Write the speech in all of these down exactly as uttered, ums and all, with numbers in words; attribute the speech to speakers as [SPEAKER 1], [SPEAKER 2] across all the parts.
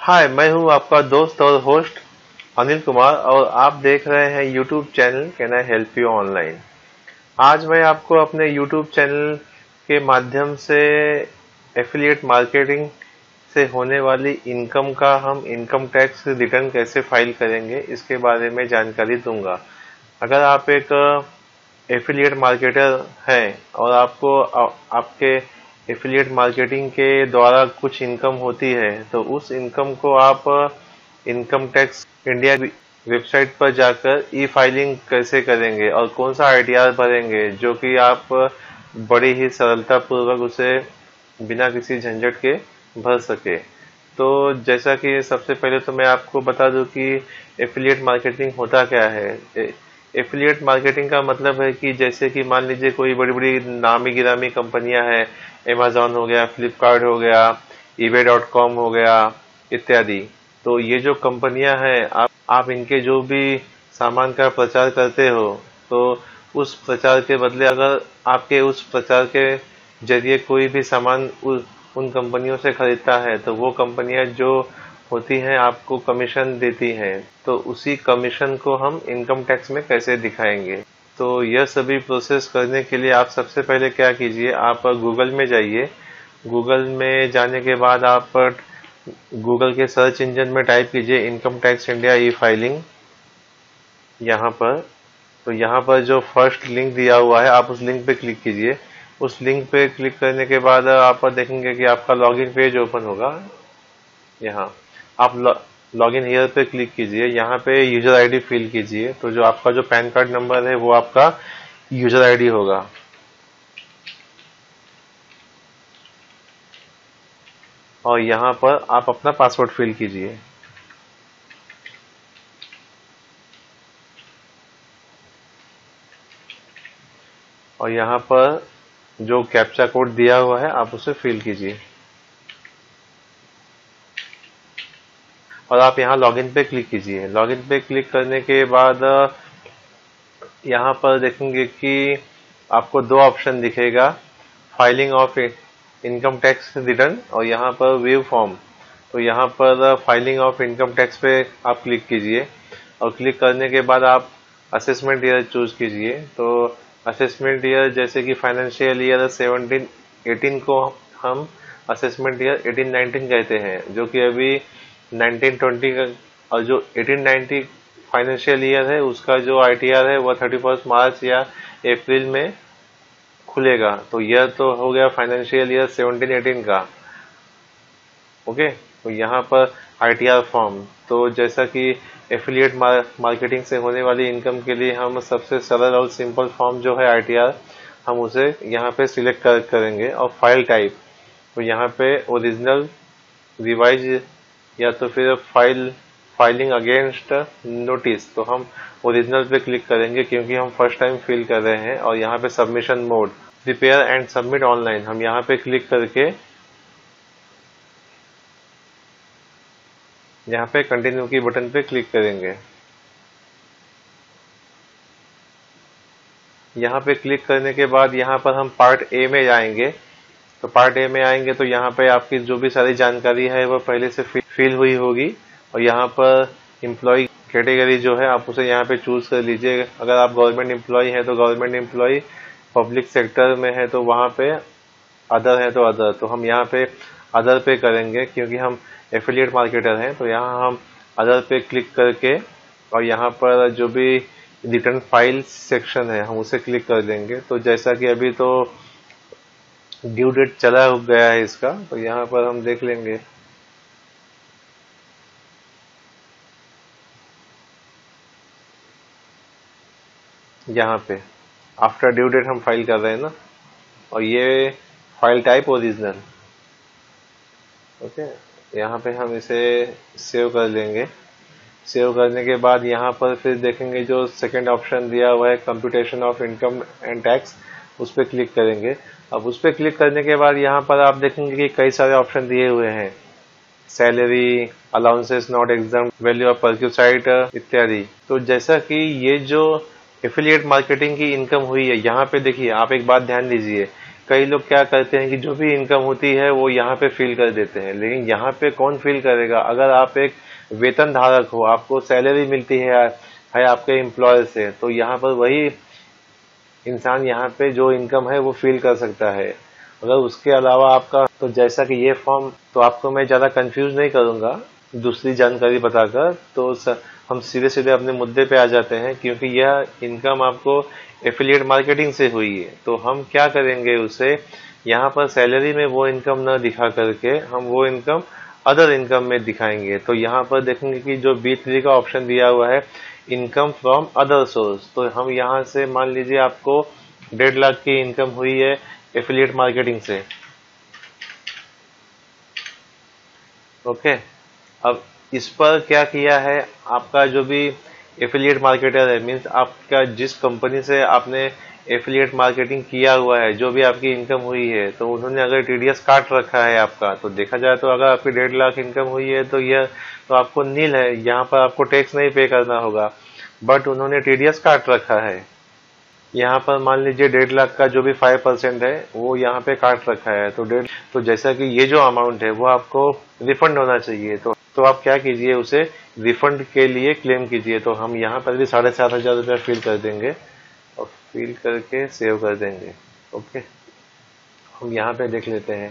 [SPEAKER 1] हाय, मैं हूं आपका दोस्त और होस्ट अनिल कुमार और आप देख रहे हैं YouTube channel can I help you online. आज मैं आपको अपने यूट्यूब चैनल के माध्यम से एफिलिएट मार्केटिंग से होने वाली इनकम का हम इनकम टैक्स रिटर्न कैसे फाइल करेंगे इसके बारे में जानकारी दूंगा। अगर आप एक एफिलिएट मार्केटर हैं और आपको आ, आपके एफिलिएट मार्केटिंग के द्वारा कुछ इनकम होती है तो उस इनकम को आप इनकम टैक्स इंडिया वेबसाइट पर जाकर ई फाइलिंग कैसे करेंगे और कौन सा आईटीआर भरेंगे जो कि आप बड़ी ही सरलता पूर्वक उसे बिना किसी झंझट के भर सके। तो जैसा कि सबसे पहले तो मैं आपको बता दूं कि एफिलिएट मार्केटिंग होता क्या है। एफिलिएट मार्केटिंग का मतलब है कि जैसे कि मान लीजिए कोई बड़ी बड़ी नामी गिरामी कंपनियां हैं, अमेजॉन हो गया, फ्लिपकार्ट हो गया, ईबे डॉट कॉम हो गया इत्यादि। तो ये जो कंपनियां हैं, आप आप इनके जो भी सामान का प्रचार करते हो तो उस प्रचार के बदले अगर आपके उस प्रचार के जरिए कोई भी सामान उन कंपनियों से खरीदता है तो वो कंपनियां जो होती हैं आपको कमीशन देती हैं, तो उसी कमीशन को हम इनकम टैक्स में कैसे दिखाएंगे। तो यह सभी प्रोसेस करने के लिए आप सबसे पहले क्या कीजिए, आप गूगल में जाइए। गूगल में जाने के बाद आप गूगल के सर्च इंजन में टाइप कीजिए income tax India e filing. यहाँ पर तो यहाँ पर जो फर्स्ट लिंक दिया हुआ है आप उस लिंक पे क्लिक कीजिए। उस लिंक पे क्लिक करने के बाद आप देखेंगे कि आपका लॉगिन पेज ओपन होगा। यहाँ आप लॉगिन हियर पे क्लिक कीजिए। यहाँ पे यूजर आईडी फिल कीजिए। तो जो आपका जो पैन कार्ड नंबर है वो आपका यूजर आईडी होगा। और यहाँ पर आप अपना पासवर्ड फिल कीजिए। और यहाँ पर जो कैप्चा कोड दिया हुआ है आप उसे फिल कीजिए और आप यहाँ लॉगिन पे क्लिक कीजिए। लॉगिन पे क्लिक करने के बाद यहाँ पर देखेंगे कि आपको दो ऑप्शन दिखेगा, filing of income tax return और यहाँ पर व्यू फॉर्म। तो यहाँ पर फाइलिंग ऑफ इनकम टैक्स पे आप क्लिक कीजिए और क्लिक करने के बाद आप असेसमेंट ईयर चूज कीजिए। तो असेसमेंट ईयर जैसे कि फाइनेंशियल ईयर सेवनटीन एटीन को हम असेसमेंट ईयर एटीन नाइनटीन कहते हैं, जो कि अभी नाइनटीन ट्वेंटी का, और जो एटीन नाइनटी फाइनेंशियल ईयर है उसका जो आईटीआर है वह थर्टी फर्स्ट मार्च या अप्रैल में खुलेगा। तो यह तो हो गया फाइनेंशियल ईयर सेवनटीन एटीन का। ओके, तो यहाँ पर आईटीआर फॉर्म, तो जैसा कि एफिलिएट मार्केटिंग से होने वाली इनकम के लिए हम सबसे सरल और सिंपल फॉर्म जो है आईटीआर, हम उसे यहाँ पे सिलेक्ट कर, करेंगे। और फाइल टाइप, तो यहाँ पे ओरिजिनल, रिवाइज या तो फिर फाइल फाइलिंग अगेंस्ट नोटिस, तो हम ओरिजिनल पे क्लिक करेंगे क्योंकि हम फर्स्ट टाइम फिल कर रहे हैं। और यहाँ पे submission mode, prepare and submit online, हम यहाँ पे क्लिक करके यहाँ पे कंटिन्यू की बटन पे क्लिक करेंगे। यहाँ पे क्लिक करने के बाद यहाँ पर हम पार्ट ए में जाएंगे। तो पार्ट ए में आएंगे तो यहाँ पे आपकी जो भी सारी जानकारी है वो पहले से फिल हुई होगी। और यहाँ पर एम्प्लॉय कैटेगरी जो है आप उसे यहाँ पे चूज कर लीजिए। अगर आप गवर्नमेंट एम्प्लॉय हैं तो गवर्नमेंट एम्प्लॉय, पब्लिक सेक्टर में है तो वहाँ पे अदर है तो अदर। तो हम यहाँ पे अदर पे करेंगे क्योंकि हम एफिलिएट मार्केटर हैं। तो यहाँ हम अदर पे क्लिक करके और यहाँ पर जो भी रिटर्न फाइल सेक्शन है हम उसे क्लिक कर देंगे। तो जैसा कि अभी तो ड्यू डेट चला गया है इसका, तो यहाँ पर हम देख लेंगे। यहाँ पे आफ्टर ड्यू डेट हम फाइल कर रहे हैं ना, और ये फाइल टाइप ओरिजिनल। ओके, यहाँ पे हम इसे सेव कर लेंगे। सेव करने के बाद यहाँ पर फिर देखेंगे जो सेकंड ऑप्शन दिया हुआ है computation of income and tax, उस पर क्लिक करेंगे। अब उस पर क्लिक करने के बाद यहाँ पर आप देखेंगे कि कई सारे ऑप्शन दिए हुए हैं, salary, allowances not exempt, value of perquisite इत्यादि। तो जैसा कि ये जो एफिलिएट मार्केटिंग की इनकम हुई है, यहाँ पे देखिए आप एक बात ध्यान दीजिए, कई लोग क्या करते हैं कि जो भी इनकम होती है वो यहाँ पे फिल कर देते हैं, लेकिन यहाँ पे कौन फिल करेगा? अगर आप एक वेतन धारक हो, आपको सैलरी मिलती है है आपके एम्प्लॉयर से, तो यहाँ पर वही इंसान यहाँ पे जो इनकम है वो फील कर सकता है। अगर उसके अलावा आपका, तो जैसा कि ये फॉर्म, तो आपको मैं ज़्यादा कंफ्यूज नहीं करूँगा दूसरी जानकारी बताकर, तो स, हम सीधे सीधे अपने मुद्दे पे आ जाते हैं, क्योंकि यह इनकम आपको एफिलिएट मार्केटिंग से हुई है। तो हम क्या करेंगे, उसे यहाँ पर सैलरी में वो इनकम न दिखा करके हम वो इनकम अदर इनकम में दिखाएंगे। तो यहाँ पर देखेंगे कि जो बी थ्री का ऑप्शन दिया हुआ है, इनकम फ्रॉम अदर सोर्स, तो हम यहाँ से मान लीजिए आपको डेढ़ लाख की इनकम हुई है एफिलिएट मार्केटिंग से। ओके, अब इस पर क्या किया है, आपका जो भी एफिलिएट मार्केटर है, मींस आपका जिस कंपनी से आपने एफिलिएट मार्केटिंग किया हुआ है, जो भी आपकी इनकम हुई है, तो उन्होंने अगर टीडीएस काट रखा है आपका, तो देखा जाए तो अगर आपकी डेढ़ लाख इनकम हुई है तो यह तो आपको नील है, यहाँ पर आपको टैक्स नहीं पे करना होगा, बट उन्होंने टीडीएस काट रखा है। यहाँ पर मान लीजिए डेढ़ लाख का जो भी फाइव परसेंट है वो यहाँ पे काट रखा है, तो डेढ़ तो जैसा कि ये जो अमाउंट है वो आपको रिफंड होना चाहिए, तो तो आप क्या कीजिए, उसे रिफंड के लिए क्लेम कीजिए। तो हम यहाँ पर भी साढ़े सात हजार रुपया फिल कर देंगे और फिल करके सेव कर देंगे। ओके, हम यहाँ पे देख लेते हैं।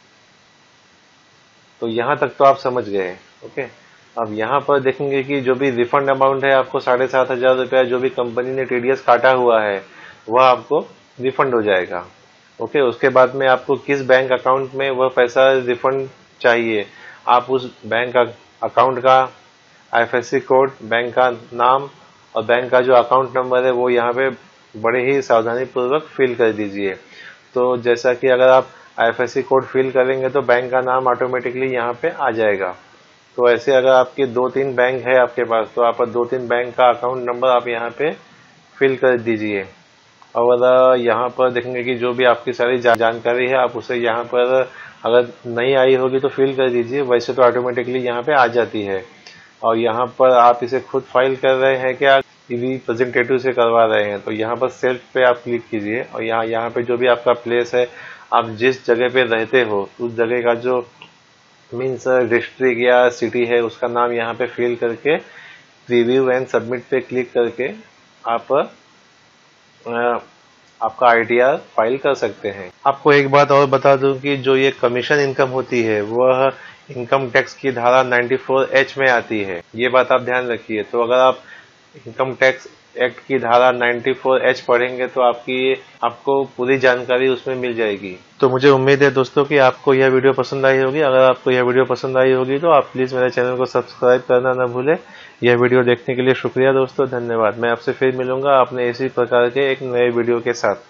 [SPEAKER 1] तो यहाँ तक तो आप समझ गए। ओके, अब यहाँ पर देखेंगे कि जो भी रिफंड अमाउंट है आपको साढ़े सात हजार रुपया जो भी कंपनी ने टीडीएस काटा हुआ है वह आपको रिफंड हो जाएगा। ओके, उसके बाद में आपको किस बैंक अकाउंट में वह पैसा रिफंड चाहिए, आप उस बैंक अकाउंट का आईएफएससी कोड, बैंक का नाम और बैंक का जो अकाउंट नंबर है वो यहाँ पे बड़े ही सावधानी पूर्वक फिल कर दीजिए। तो जैसा कि अगर आप आईएफएससी कोड फिल करेंगे तो बैंक का नाम ऑटोमेटिकली यहाँ पे आ जाएगा। तो ऐसे अगर आपके दो तीन बैंक है आपके पास, तो आप दो तीन बैंक का अकाउंट नंबर आप यहाँ पे फिल कर दीजिए। और यहाँ पर देखेंगे कि जो भी आपकी सारी जानकारी है आप उसे यहाँ पर अगर नहीं आई होगी तो फिल कर दीजिए, वैसे तो ऑटोमेटिकली यहाँ पे आ जाती है। और यहाँ पर आप इसे खुद फाइल कर रहे हैं क्या रिप्रेजेंटेटिव से करवा रहे हैं, तो यहाँ पर सेल्फ पे आप क्लिक कीजिए और यहाँ यहाँ पे जो भी आपका प्लेस है, आप जिस जगह पे रहते हो उस जगह का जो मीन्स डिस्ट्रिक्ट या सिटी है उसका नाम यहाँ पे फिल करके प्रीव्यू एंड सबमिट पे क्लिक करके आप आ, आपका आईटीआर फाइल कर सकते हैं। आपको एक बात और बता दूं कि जो ये कमीशन इनकम होती है वह इनकम टैक्स की धारा चौरानवे एच में आती है, ये बात आप ध्यान रखिए। तो अगर आप इनकम टैक्स एक्ट की धारा चौरानवे एच पढ़ेंगे तो आपकी आपको पूरी जानकारी उसमें मिल जाएगी। तो मुझे उम्मीद है दोस्तों कि आपको यह वीडियो पसंद आई होगी। अगर आपको यह वीडियो पसंद आई होगी तो आप प्लीज़ मेरे चैनल को सब्सक्राइब करना ना भूलें। यह वीडियो देखने के लिए शुक्रिया दोस्तों, धन्यवाद। मैं आपसे फिर मिलूंगा अपने इसी प्रकार के एक नए वीडियो के साथ।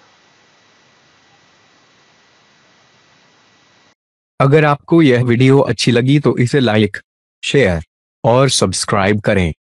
[SPEAKER 2] अगर आपको यह वीडियो अच्छी लगी तो इसे लाइक, शेयर और सब्सक्राइब करें।